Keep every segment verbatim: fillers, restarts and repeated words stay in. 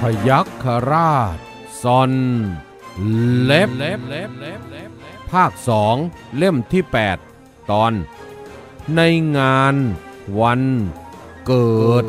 ยัคฆราชซอนเล็บภาคสองเล่มที่แปดตอนในงานวันเกิด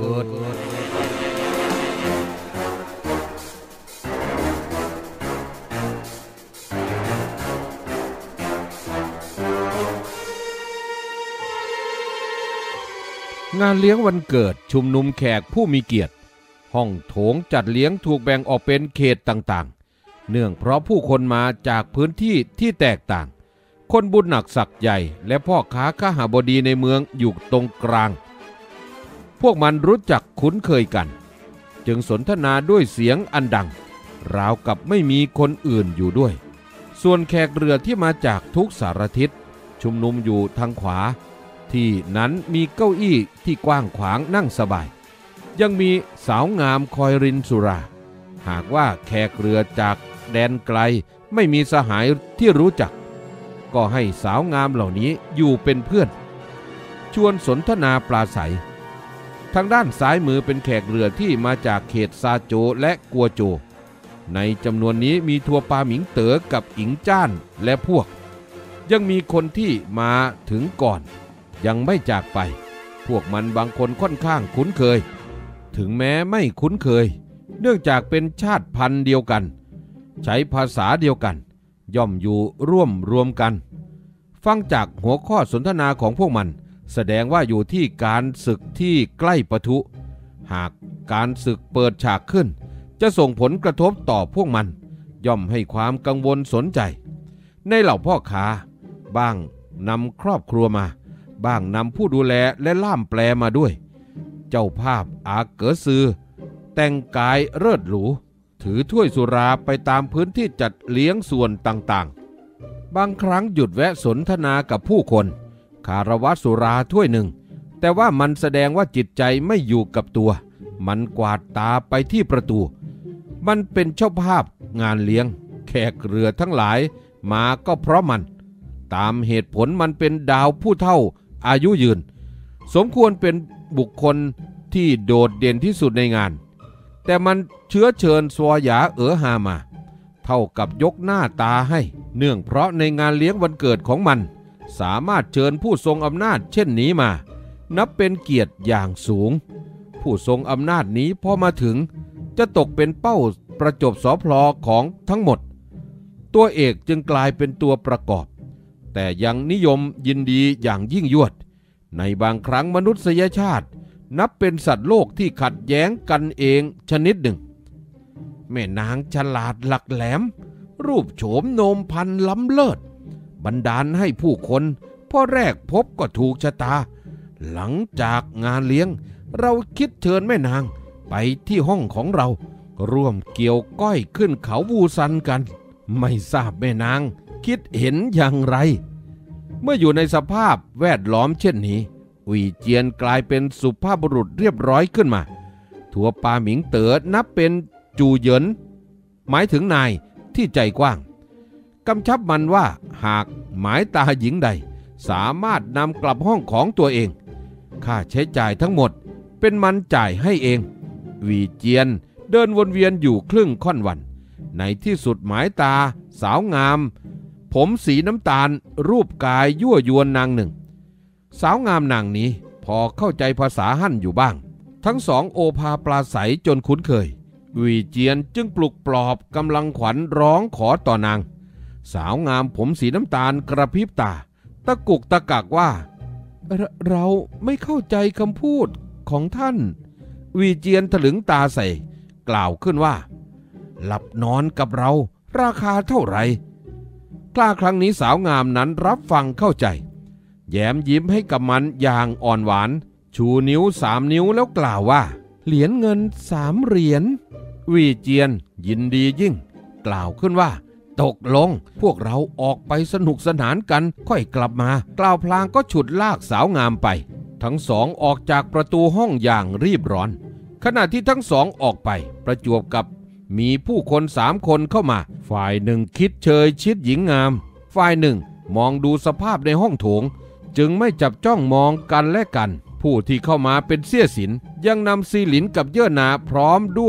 งานเลี้ยงวันเกิดชุมนุมแขกผู้มีเกียรติห้องโถงจัดเลี้ยงถูกแบ่งออกเป็นเขตต่างๆเนื่องเพราะผู้คนมาจากพื้นที่ที่แตกต่างคนบุญหนักศักย์ใหญ่และพ่อค้าข้าหบดีในเมืองอยู่ตรงกลางพวกมันรู้จักคุ้นเคยกันจึงสนทนาด้วยเสียงอันดังราวกับไม่มีคนอื่นอยู่ด้วยส่วนแขกเรือที่มาจากทุกสารทิศชุมนุมอยู่ทางขวาที่นั้นมีเก้าอี้ที่กว้างขวางนั่งสบายยังมีสาวงามคอยรินสุราหากว่าแขกเรือจากแดนไกลไม่มีสหายที่รู้จักก็ให้สาวงามเหล่านี้อยู่เป็นเพื่อนชวนสนทนาปราศัยทางด้านซ้ายมือเป็นแขกเรือที่มาจากเขตซาโจและกัวโจในจำนวนนี้มีทัวปาหมิงเต๋อกับอิงจ้านและพวกยังมีคนที่มาถึงก่อนยังไม่จากไปพวกมันบางคนค่อนข้างคุ้นเคยถึงแม้ไม่คุ้นเคยเนื่องจากเป็นชาติพันธุ์เดียวกันใช้ภาษาเดียวกันย่อมอยู่ร่วมรวมกันฟังจากหัวข้อสนทนาของพวกมันแสดงว่าอยู่ที่การศึกที่ใกล้ปะทุหากการศึกเปิดฉากขึ้นจะส่งผลกระทบต่อพวกมันย่อมให้ความกังวลสนใจในเหล่าพ่อค้าบ้างนำครอบครัวมาบ้างนำผู้ดูแลและล่ามแปลมาด้วยเจ้าภาพอาเก๋อซือแต่งกายเลิศหรูถือถ้วยสุราไปตามพื้นที่จัดเลี้ยงส่วนต่างๆบางครั้งหยุดแวะสนทนากับผู้คนคารวะสุราถ้วยหนึ่งแต่ว่ามันแสดงว่าจิตใจไม่อยู่กับตัวมันกวาดตาไปที่ประตูมันเป็นเจ้าภาพงานเลี้ยงแขกเรือทั้งหลายมาก็เพราะมันตามเหตุผลมันเป็นดาวผู้เฒ่าอายุยืนสมควรเป็นบุคคลที่โดดเด่นที่สุดในงานแต่มันเชื้อเชิญสวหยาเอ๋อฮามาเท่ากับยกหน้าตาให้เนื่องเพราะในงานเลี้ยงวันเกิดของมันสามารถเชิญผู้ทรงอำนาจเช่นนี้มานับเป็นเกียรติอย่างสูงผู้ทรงอำนาจนี้พอมาถึงจะตกเป็นเป้าประจบสพลของทั้งหมดตัวเอกจึงกลายเป็นตัวประกอบแต่ยังนิยมยินดีอย่างยิ่งยวดในบางครั้งมนุษยชาตินับเป็นสัตว์โลกที่ขัดแย้งกันเองชนิดหนึ่งแม่นางฉลาดหลักแหลมรูปโฉมโนมพันล้ำเลิศบันดาลให้ผู้คนพอแรกพบก็ถูกชะตาหลังจากงานเลี้ยงเราคิดเชิญแม่นางไปที่ห้องของเราร่วมเกี่ยวก้อยขึ้นเขาวูซันกันไม่ทราบแม่นางคิดเห็นอย่างไรเมื่ออยู่ในสภาพแวดล้อมเช่นนี้อุยเจียนกลายเป็นสุภาพบุรุษเรียบร้อยขึ้นมาทัวปาหมิงเต๋อนับเป็นจูเหยินหมายถึงนายที่ใจกว้างกำชับมันว่าหากหมายตาหญิงใดสามารถนำกลับห้องของตัวเองค่าใช้จ่ายทั้งหมดเป็นมันจ่ายให้เองวีเจียนเดินวนเวียนอยู่ครึ่งค่อนวันในที่สุดหมายตาสาวงามผมสีน้ำตาลรูปกายยั่วยวนนางหนึ่งสาวงามนางนี้พอเข้าใจภาษาฮั่นอยู่บ้างทั้งสองโอภาปราศัยจนคุ้นเคยวีเจียนจึงปลุกปลอบกำลังขวัญร้องขอต่อนางสาวงามผมสีน้ำตาลกระพริบตาตะกุกตะกักว่าเรเราไม่เข้าใจคำพูดของท่านวีเจียนถลึงตาใส่กล่าวขึ้นว่าหลับนอนกับเราราคาเท่าไหร่กล้าครั้งนี้สาวงามนั้นรับฟังเข้าใจแย้มยิ้มให้กับมันอย่างอ่อนหวานชูนิ้วสามนิ้วแล้วกล่าวว่าเหรียญเงินสามเหรียญวีเจียนยินดียิ่งกล่าวขึ้นว่าตกลงพวกเราออกไปสนุกสนานกันค่อยกลับมากล่าวพลางก็ฉุดลากสาวงามไปทั้งสองออกจากประตูห้องอย่างรีบร้อนขณะที่ทั้งสองออกไปประจวบกับมีผู้คนสามคนเข้ามาฝ่ายหนึ่งคิดเชยชิดหญิงงามฝ่ายหนึ่งมองดูสภาพในห้องโถงจึงไม่จับจ้องมองกันและกันผู้ที่เข้ามาเป็นเสี่ยสินยังนำซีหลินกับเย่อนาพร้อมด้วย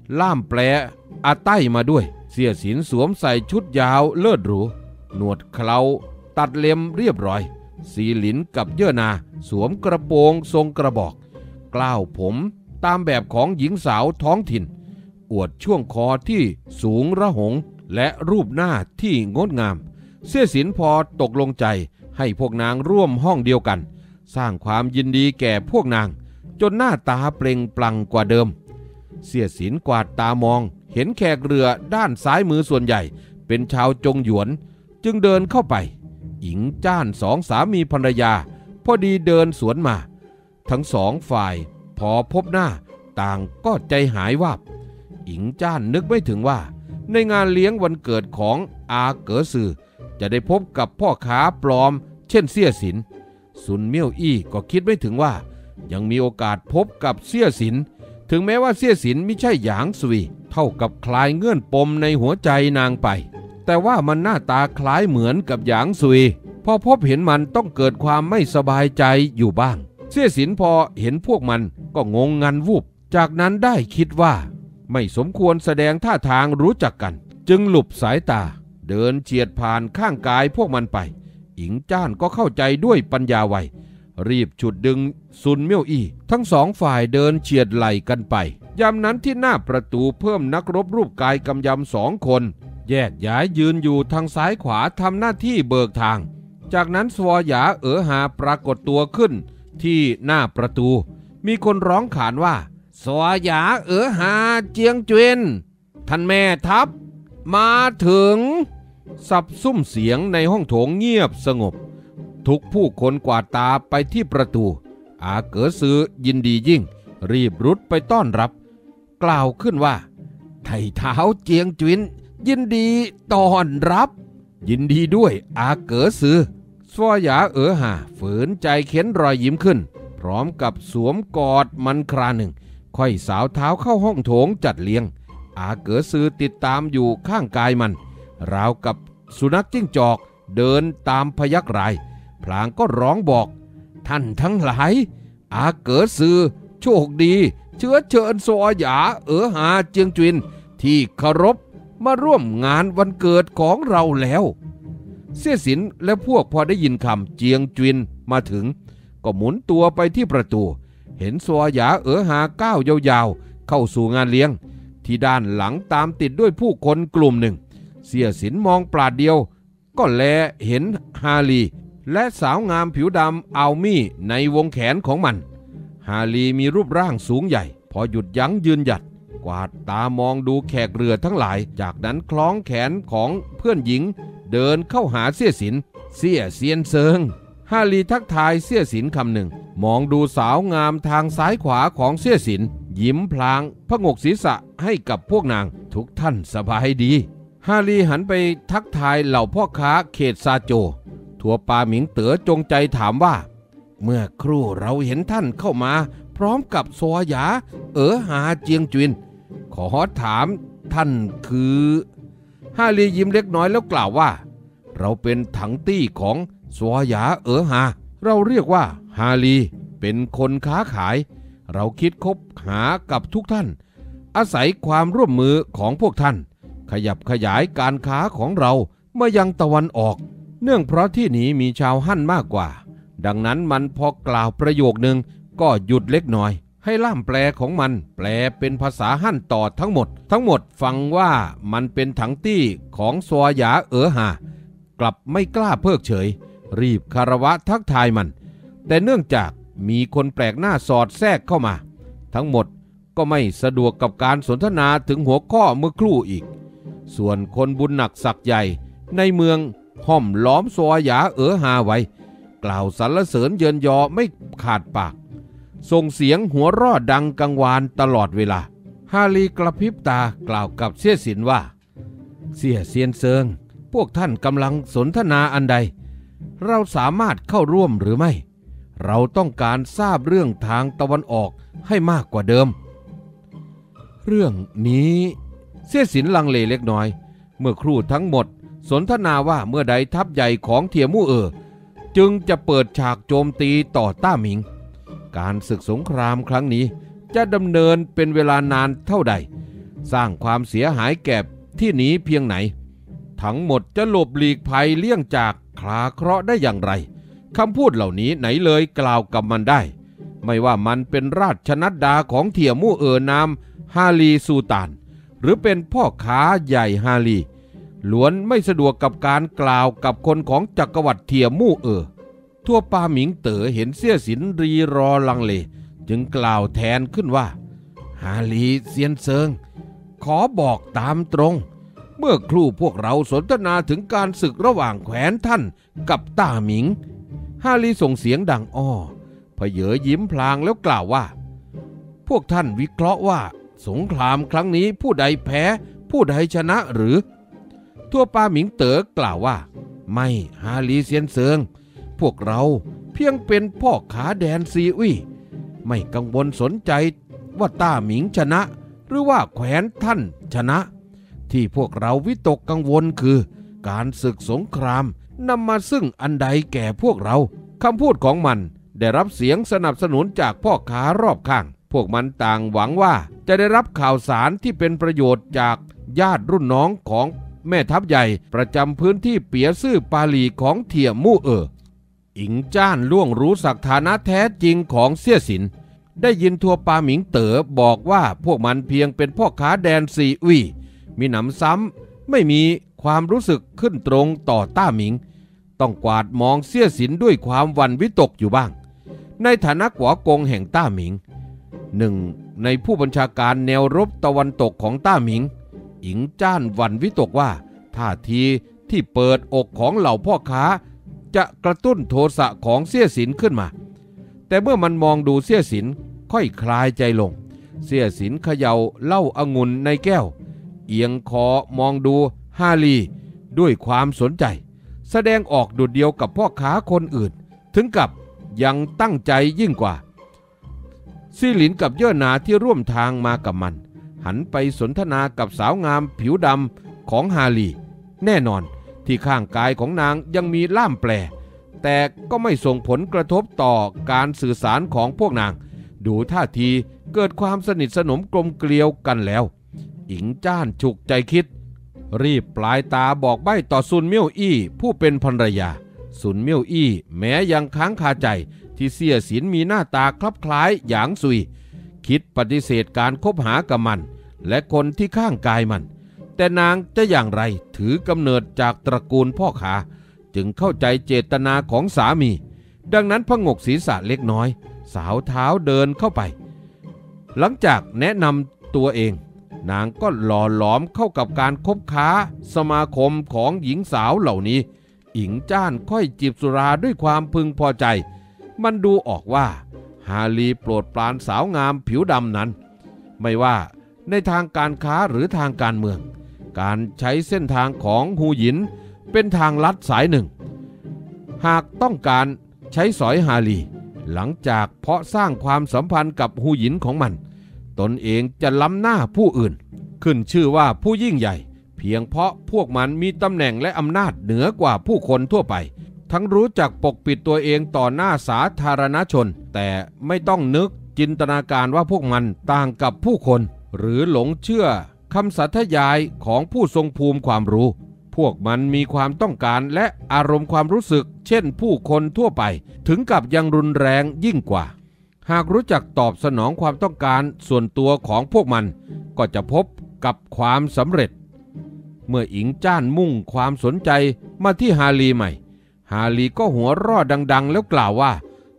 ล่ามแปลอาใต้มาด้วยเสียสินสวมใส่ชุดยาวเลิศหรูหนวดเคราตัดเล็มเรียบร้อยสีหลินกับเยื่อนาสวมกระโปรงทรงกระบอกกล้าวผมตามแบบของหญิงสาวท้องถิ่นอวดช่วงคอที่สูงระหงและรูปหน้าที่งดงามเสียสินพอตกลงใจให้พวกนางร่วมห้องเดียวกันสร้างความยินดีแก่พวกนางจนหน้าตาเปล่งปลั่งกว่าเดิมเสียสินกวาดตามองเห็นแขกเรือด้านซ้ายมือส่วนใหญ่เป็นชาวจงหยวนจึงเดินเข้าไปหญิงจ้านสองสามีภรรยาพอดีเดินสวนมาทั้งสองฝ่ายพอพบหน้าต่างก็ใจหายวาบหญิงจ้านนึกไม่ถึงว่าในงานเลี้ยงวันเกิดของอาเก๋อซือจะได้พบกับพ่อค้าปลอมเช่นเสี่ยสินซุนเมี่ยวอี้ก็คิดไม่ถึงว่ายังมีโอกาสพบกับเสี่ยสินถึงแม้ว่าเสี่ยสินไม่ใช่หยางซุยเท่ากับคลายเงื่อนปมในหัวใจนางไปแต่ว่ามันหน้าตาคล้ายเหมือนกับหยางซุยพอพบเห็นมันต้องเกิดความไม่สบายใจอยู่บ้างเสี่ยสินพอเห็นพวกมันก็งงงันวูบจากนั้นได้คิดว่าไม่สมควรแสดงท่าทางรู้จักกันจึงหลบสายตาเดินเฉียดผ่านข้างกายพวกมันไปหญิงจ้านก็เข้าใจด้วยปัญญาไวรีบฉุดดึงซุนเมี่ยวอี้ทั้งสองฝ่ายเดินเฉียดไหล่กันไปยามนั้นที่หน้าประตูเพิ่มนักรบรูปกายกำยำสองคนแยกย้ายยืนอยู่ทางซ้ายขวาทำหน้าที่เบิกทางจากนั้นสวอหยาเอ๋อหาปรากฏตัวขึ้นที่หน้าประตูมีคนร้องขานว่าสวอหยาเอ๋อหาเจียงเจวินท่านแม่ทัพมาถึงสับซุ้มเสียงในห้องโถงเงียบสงบทุกผู้คนกวาดตาไปที่ประตูอาเก๋อซือยินดียิ่งรีบรุดไปต้อนรับกล่าวขึ้นว่าไถ่เท้าเจียงเจวินยินดีต้อนรับยินดีด้วยอาเก๋อซือสวอหยาเอ๋อหาฝืนใจเข็นรอยยิ้มขึ้นพร้อมกับสวมกอดมันคราหนึ่งค่อยสาวเท้าเข้าห้องโถงจัดเลี้ยงอาเก๋อซือติดตามอยู่ข้างกายมันราวกับสุนัขจิ้งจอกเดินตามพยักรายพลางก็ร้องบอกท่านทั้งหลายอาเก๋อซือโชคดีเชื้อเชิญสวอหยาเอ๋อหาเจียงเจวินที่เคารพมาร่วมงานวันเกิดของเราแล้วเสี่ยสินและพวกพอได้ยินคำเจียงเจวินมาถึงก็หมุนตัวไปที่ประตูเห็นสวอหยาเอ๋อหาก้าวยาวๆเข้าสู่งานเลี้ยงที่ด้านหลังตามติดด้วยผู้คนกลุ่มหนึ่งเสี่ยสินมองปราดเดียวก็แลเห็นฮาลีและสาวงามผิวดำอัลมี่ในวงแขนของมันฮาลีมีรูปร่างสูงใหญ่พอหยุดยั้งยืนหยัดกวาดตามองดูแขกเรือทั้งหลายจากนั้นคล้องแขนของเพื่อนหญิงเดินเข้าหาเสี่ยสินเสี่ยเซียนเซิงฮาลีทักทายเสี่ยสินคำหนึ่งมองดูสาวงามทางซ้ายขวาของเสี่ยสินยิ้มพลางพงกศีรษะให้กับพวกนางทุกท่านสบายดีฮาลีหันไปทักทายเหล่าพ่อค้าเขตซาโจทัวปาหมิงเต๋อจงใจถามว่าเมื่อครู่เราเห็นท่านเข้ามาพร้อมกับสวอหยาเอ๋อหาเจียงเจวินขอถามท่านคือฮาลียิ้มเล็กน้อยแล้วกล่าวว่าเราเป็นถังตี้ของสวอหยาเอ๋อหาเราเรียกว่าฮาลีเป็นคนค้าขายเราคิดคบหากับทุกท่านอาศัยความร่วมมือของพวกท่านขยับขยายการค้าของเรามายังตะวันออกเนื่องเพราะที่นี้มีชาวฮั่นมากกว่าดังนั้นมันพอกล่าวประโยคนึงก็หยุดเล็กน้อยให้ล่ามแปลของมันแปลเป็นภาษาฮั่นต่อทั้งหมดทั้งหมดฟังว่ามันเป็นถังตี้ของสวอหยาเอ๋อหากลับไม่กล้าเพิกเฉยรีบคารวะทักทายมันแต่เนื่องจากมีคนแปลกหน้าสอดแทรกเข้ามาทั้งหมดก็ไม่สะดวกกับการสนทนาถึงหัวข้อเมื่อครู่อีกส่วนคนบุญหนักศักย์ใหญ่ในเมืองห้อมล้อมสวอหยาเอ๋อหาไว้กล่าวสรรเสริญเยินยอไม่ขาดปากส่งเสียงหัวเราะดังกังวานตลอดเวลาฮาลีกระพริบตากล่าวกับเสี่ยสินว่าเสี่ยเซียนเซิงพวกท่านกำลังสนทนาอันใดเราสามารถเข้าร่วมหรือไม่เราต้องการทราบเรื่องทางตะวันออกให้มากกว่าเดิมเรื่องนี้เสี่ยสินลังเลเล็กน้อยเมื่อครู่ทั้งหมดสนทนาว่าเมื่อใดทัพใหญ่ของเทียมู่เอ๋อจึงจะเปิดฉากโจมตีต่อต้าหมิงการศึกสงครามครั้งนี้จะดำเนินเป็นเวลานานเท่าใดสร้างความเสียหายแก่ที่หนีเพียงไหนทั้งหมดจะหลบหลีกภัยเลี่ยงจากคลาเคราะห์ได้อย่างไรคำพูดเหล่านี้ไหนเลยกล่าวกับมันได้ไม่ว่ามันเป็นราชนัดดาของเทียมู่เอ๋อนามฮาลีซูตานหรือเป็นพ่อค้าใหญ่ฮาลีล้วนไม่สะดวกกับการกล่าวกับคนของจักรวรรดิเทียมู่เอ๋อทั่วปาหมิงเต๋อเห็นเสี่ยสินรีรอลังเลจึงกล่าวแทนขึ้นว่าฮาลีเซียนเซิงขอบอกตามตรงเมื่อครู่พวกเราสนทนาถึงการศึกระหว่างแขวนท่านกับต้าหมิงฮาลีส่งเสียงดังอ้อพเยอยิ้มพลางแล้วกล่าวว่าพวกท่านวิเคราะห์ว่าสงครามครั้งนี้ผู้ใดแพ้ผู้ใดชนะหรือทั่วปาหมิงเต๋อกล่าวว่าไม่ฮาลีเซียนเซิงพวกเราเพียงเป็นพ่อขาแดนซีวี่ไม่กังวลสนใจว่าต้าหมิงชนะหรือว่าแขวนท่านชนะที่พวกเราวิตกกังวลคือการศึกสงครามนำมาซึ่งอันใดแก่พวกเราคำพูดของมันได้รับเสียงสนับสนุนจากพ่อค้ารอบข้างพวกมันต่างหวังว่าจะได้รับข่าวสารที่เป็นประโยชน์จากญาติรุ่นน้องของแม่ทัพใหญ่ประจำพื้นที่เปียซื่อปาลีของเทียมู่เอ๋ออิงจ้านล่วงรู้ศักฐานะแท้จริงของเสี่ยสินได้ยินทัวปาหมิงเต๋อบอกว่าพวกมันเพียงเป็นพ่อค้าแดนซีวี่มีหนำซ้ำไม่มีความรู้สึกขึ้นตรงต่อต้าหมิงต้องกวาดมองเสี่ยสินด้วยความหวั่นวิตกอยู่บ้างในฐานะกัวกงแห่งต้าหมิงหนึ่งในผู้บัญชาการแนวรบตะวันตกของต้าหมิงอิงจ้านหวั่นวิตกว่าท่าทีที่เปิดอกของเหล่าพ่อค้าจะกระตุ้นโทสะของเสี่ยสินขึ้นมาแต่เมื่อมันมองดูเสี่ยสินค่อยคลายใจลงเสี่ยสินเขย่าเหล้าองุ่นในแก้วเอียงคอมองดูฮาลีด้วยความสนใจแสดงออกดุจเดียวกับพ่อค้าคนอื่นถึงกับยังตั้งใจยิ่งกว่าซี่หลินกับเย่อหนาที่ร่วมทางมากับมันหันไปสนทนากับสาวงามผิวดำของฮาลีแน่นอนที่ข้างกายของนางยังมีล่ามแปลแต่ก็ไม่ส่งผลกระทบต่อการสื่อสารของพวกนางดูท่าทีเกิดความสนิทสนมกลมเกลียวกันแล้วอิงจ้านฉุกใจคิดรีบปลายตาบอกใบ้ต่อซุนเมี่ยวอี้ผู้เป็นภรรยาซุนเมี่ยวอี้แม้ยังค้างคาใจที่เสี่ยสินมีหน้าตาคลับคล้ายหยางซุยคิดปฏิเสธการคบหากับมันและคนที่ข้างกายมันแต่นางจะอย่างไรถือกำเนิดจากตระกูลพ่อขาจึงเข้าใจเจตนาของสามีดังนั้นพงกศีรษะเล็กน้อยสาวเท้าเดินเข้าไปหลังจากแนะนำตัวเองนางก็หล่อหลอมเข้ากับการคบค้าสมาคมของหญิงสาวเหล่านี้อิงจ้านค่อยจิบสุราด้วยความพึงพอใจมันดูออกว่าฮาลีโปรดปรานสาวงามผิวดำนั้นไม่ว่าในทางการค้าหรือทางการเมืองการใช้เส้นทางของฮูหยินเป็นทางลัดสายหนึ่งหากต้องการใช้สอยฮาลีหลังจากเพาะสร้างความสัมพันธ์กับฮูหยินของมันตนเองจะล้ำหน้าผู้อื่นขึ้นชื่อว่าผู้ยิ่งใหญ่เพียงเพราะพวกมันมีตำแหน่งและอำนาจเหนือกว่าผู้คนทั่วไปทั้งรู้จักปกปิดตัวเองต่อหน้าสาธารณชนแต่ไม่ต้องนึกจินตนาการว่าพวกมันต่างกับผู้คนหรือหลงเชื่อคำสาธยายของผู้ทรงภูมิความรู้พวกมันมีความต้องการและอารมณ์ความรู้สึกเช่นผู้คนทั่วไปถึงกับยังรุนแรงยิ่งกว่าหากรู้จักตอบสนองความต้องการส่วนตัวของพวกมันก็จะพบกับความสำเร็จเมื่ออิงจ้านมุ่งความสนใจมาที่ฮาลีใหม่ฮาลีก็หัวเราะดังๆแล้วกล่าวว่า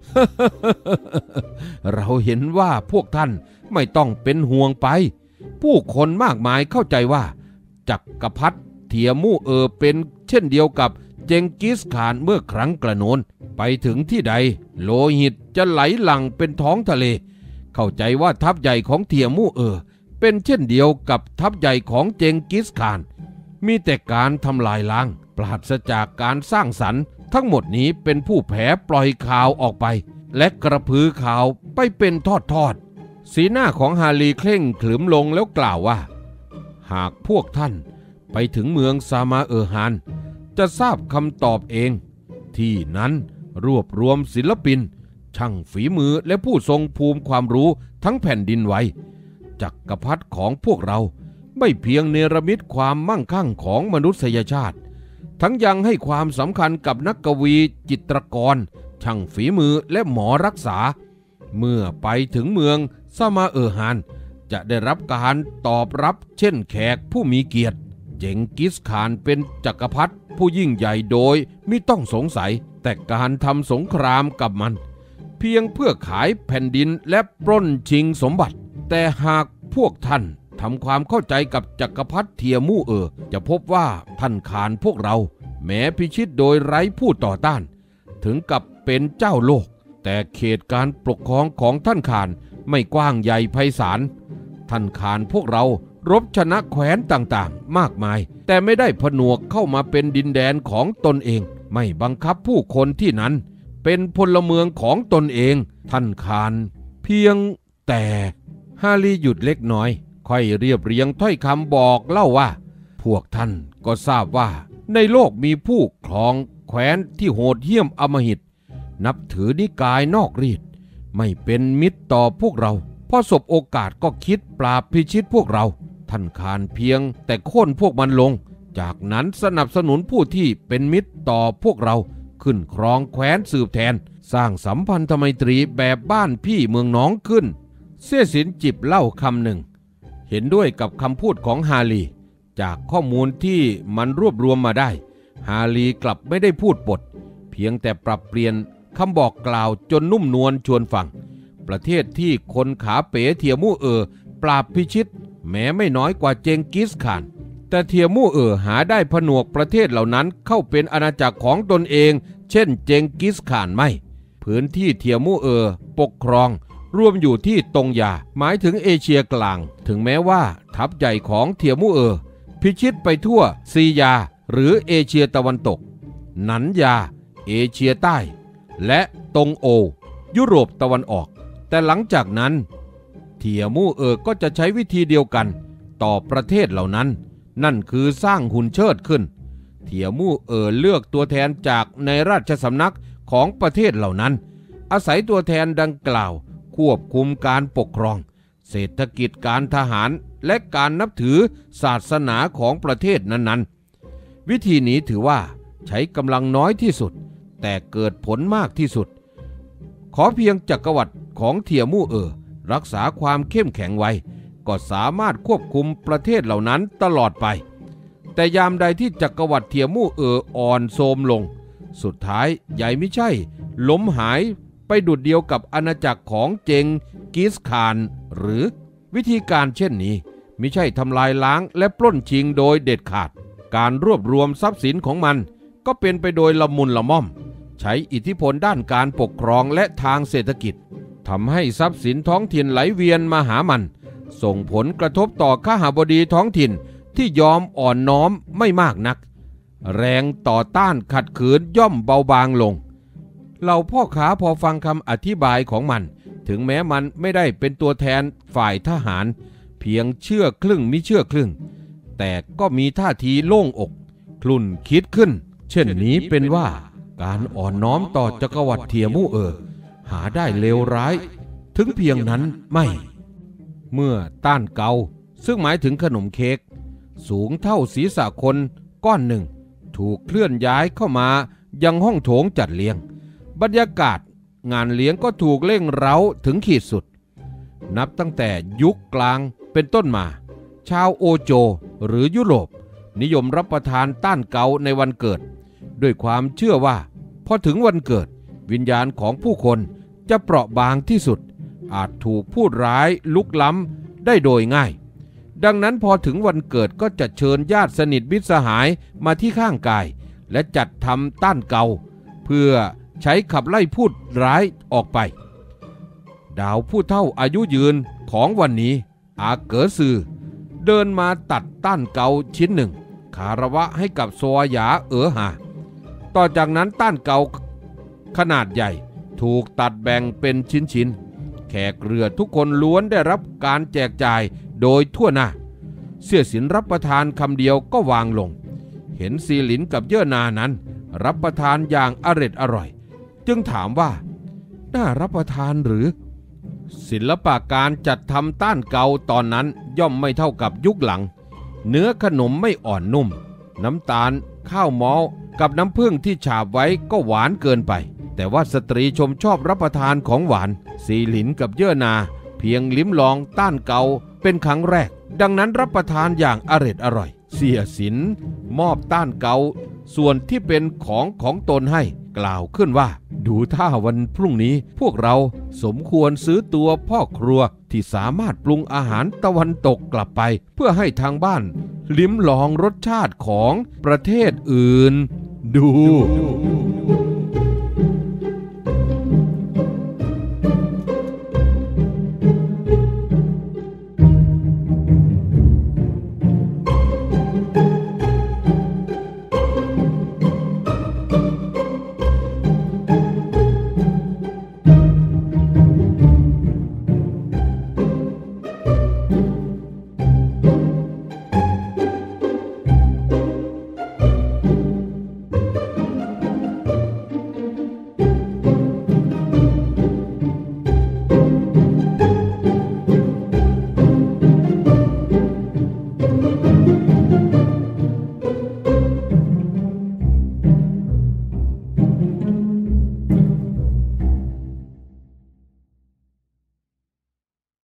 เราเห็นว่าพวกท่านไม่ต้องเป็นห่วงไปผู้คนมากมายเข้าใจว่าจักรพรรดิเทียมู่เอ๋อเป็นเช่นเดียวกับเจงกิสข่านเมื่อครั้งกระโนนไปถึงที่ใดโลหิตจะไหลหลั่งเป็นท้องทะเลเข้าใจว่าทัพใหญ่ของเทียมู่เอ๋อเป็นเช่นเดียวกับทัพใหญ่ของเจงกิสข่านมีแต่การทำลายล้างปราศจากการสร้างสรรค์ทั้งหมดนี้เป็นผู้แผ่ปล่อยข่าวออกไปและกระพือข่าวไปเป็นทอดๆสีหน้าของฮาลีเคร่งขรึมลงแล้วกล่าวว่าหากพวกท่านไปถึงเมืองซามาเออฮานจะทราบคำตอบเองที่นั้นรวบรวมศิลปินช่างฝีมือและผู้ทรงภูมิความรู้ทั้งแผ่นดินไว้จักรพรรดิของพวกเราไม่เพียงเนรมิตความมั่งคั่งของมนุษยชาติทั้งยังให้ความสำคัญกับนักกวีจิตรกรช่างฝีมือและหมอรักษาเมื่อไปถึงเมืองซามาเออร์ฮานจะได้รับการตอบรับเช่นแขกผู้มีเกียรติเจงกิสข่านเป็นจักรพรรดิผู้ยิ่งใหญ่โดยไม่ต้องสงสัยแต่การทำสงครามกับมันเพียงเพื่อขายแผ่นดินและปล้นชิงสมบัติแต่หากพวกท่านทำความเข้าใจกับจักรพรรดิเทียมู่เออจะพบว่าท่านข่านพวกเราแม้พิชิตโดยไร้ผู้ต่อต้านถึงกับเป็นเจ้าโลกแต่เขตการปกครองของท่านข่านไม่กว้างใหญ่ไพศาลท่านข่านพวกเรารบชนะแคว้นต่างๆมากมายแต่ไม่ได้ผนวกเข้ามาเป็นดินแดนของตนเองไม่บังคับผู้คนที่นั้นเป็นพลเมืองของตนเองท่านข่านเพียงแต่ฮารีหยุดเล็กน้อยค่อยเรียบเรียงถ้อยคำบอกเล่าว่าพวกท่านก็ทราบว่าในโลกมีผู้ครองแคว้นที่โหดเหี้ยมอำมหิตนับถือนิกายนอกรีดไม่เป็นมิตรต่อพวกเราพอสบโอกาสก็คิดปราบพิชิตพวกเราท่านข่านเพียงแต่โค่นพวกมันลงจากนั้นสนับสนุนผู้ที่เป็นมิตรต่อพวกเราขึ้นครองแคว้นสืบแทนสร้างสัมพันธไมตรีแบบบ้านพี่เมืองน้องขึ้นเสี่ยสินจิบเล่าคำหนึ่งเห็นด้วยกับคำพูดของฮาลีจากข้อมูลที่มันรวบรวมมาได้ฮาลีกลับไม่ได้พูดปดเพียงแต่ปรับเปลี่ยนคำบอกกล่าวจนนุ่มนวลชวนฟังประเทศที่คนขาเป๋เทียมู่เออปราบพิชิตแม้ไม่น้อยกว่าเจงกิสข่านแต่เทียมู่เออหาได้ผนวกประเทศเหล่านั้นเข้าเป็นอาณาจักรของตนเองเช่นเจงกิสข่านไม่พื้นที่เทียมู่เออปกครองรวมอยู่ที่ตงยาหมายถึงเอเชียกลางถึงแม้ว่าทัพใหญ่ของเทียมู่เออพิชิตไปทั่วซียาหรือเอเชียตะวันตกหนันยาเอเชียใต้และตงโอยุโรปตะวันออกแต่หลังจากนั้นเทียมู่เออก็จะใช้วิธีเดียวกันต่อประเทศเหล่านั้นนั่นคือสร้างหุ่นเชิดขึ้นเทียมู่เออเลือกตัวแทนจากในราชสำนักของประเทศเหล่านั้นอาศัยตัวแทนดังกล่าวควบคุมการปกครองเศรษฐกิจการทหารและการนับถือศาสนาของประเทศนั้นๆวิธีนี้ถือว่าใช้กำลังน้อยที่สุดแต่เกิดผลมากที่สุดขอเพียงจักรวรรดิของเทียมู่เออรักษาความเข้มแข็งไว้ก็สามารถควบคุมประเทศเหล่านั้นตลอดไปแต่ยามใดที่จักรวรรดิเทียมู่เอออ่อนโทรมลงสุดท้ายใหญ่ไม่ใช่ล้มหายไปดุจเดียวกับอาณาจักรของเจงกิสข่านหรือวิธีการเช่นนี้มิใช่ทำลายล้างและปล้นชิงโดยเด็ดขาดการรวบรวมทรัพย์สินของมันก็เป็นไปโดยละมุนละม่อมใช้อิทธิพลด้านการปกครองและทางเศรษฐกิจทำให้ทรัพย์สินท้องถิ่นไหลเวียนมาหามันส่งผลกระทบต่อข้าบดีท้องถิ่นที่ยอมอ่อนน้อมไม่มากนักแรงต่อต้านขัดขืนย่อมเบาบางลงเหล่าพ่อค้าพอฟังคำอธิบายของมันถึงแม้มันไม่ได้เป็นตัวแทนฝ่ายทหารเพียงเชื่อครึ่งมิเชื่อครึ่งแต่ก็มีท่าทีโล่งอกคลุ่นคิดขึ้นเช่นนี้เป็นว่าการอ่อนน้อมต่อจักรวรรดิเทียมู่เออหาได้เลวร้ายถึงเพียงนั้นไม่เมื่อต้านเกาซึ่งหมายถึงขนมเค้กสูงเท่าศีรษะคนก้อนหนึ่งถูกเคลื่อนย้ายเข้ามายังห้องโถงจัดเลี้ยงบรรยากาศงานเลี้ยงก็ถูกเร่งเร้าถึงขีดสุดนับตั้งแต่ยุคกลางเป็นต้นมาชาวโอโจหรือยุโรปนิยมรับประทานต้านเกาในวันเกิดด้วยความเชื่อว่าพอถึงวันเกิดวิญญาณของผู้คนจะเปราะบางที่สุดอาจถูกพูดร้ายลุกล้ำได้โดยง่ายดังนั้นพอถึงวันเกิดก็จะเชิญญาติสนิทมิตรสหายมาที่ข้างกายและจัดทำต้านเกาเพื่อใช้ขับไล่พูดร้ายออกไปดาวผู้เฒ่าอายุยืนของวันนี้อาเก๋อซือเดินมาตัดต้านเกาชิ้นหนึ่งคารวะให้กับโซหยาเอ๋อหาต่อจากนั้นต้านเกาขนาดใหญ่ถูกตัดแบ่งเป็นชิ้นๆแขกเรือทุกคนล้วนได้รับการแจกจ่ายโดยทั่วหน้าเสี่ยสินรับประทานคำเดียวก็วางลงเห็นซีหลินกับเย่อนานั้นรับประทานอย่างอร็ดอร่อยจึงถามว่าน่ารับประทานหรือศิลปะการจัดทำต้านเกาตอนนั้นย่อมไม่เท่ากับยุคหลังเนื้อขนมไม่อ่อนนุ่มน้ำตาลข้าวมอลกับน้ำผึ้งที่ฉาบไว้ก็หวานเกินไปแต่ว่าสตรีชมชอบรับประทานของหวานสีหลินกับเย่อนาเพียงลิ้มลองต้านเกาเป็นครั้งแรกดังนั้นรับประทานอย่างอร็ดอร่อยเสี่ยสินมอบต้านเกาส่วนที่เป็นของของตนให้กล่าวขึ้นว่าดูท่าวันพรุ่งนี้พวกเราสมควรซื้อตัวพ่อครัวที่สามารถปรุงอาหารตะวันตกกลับไปเพื่อให้ทางบ้านลิ้มลองรสชาติของประเทศอื่นดู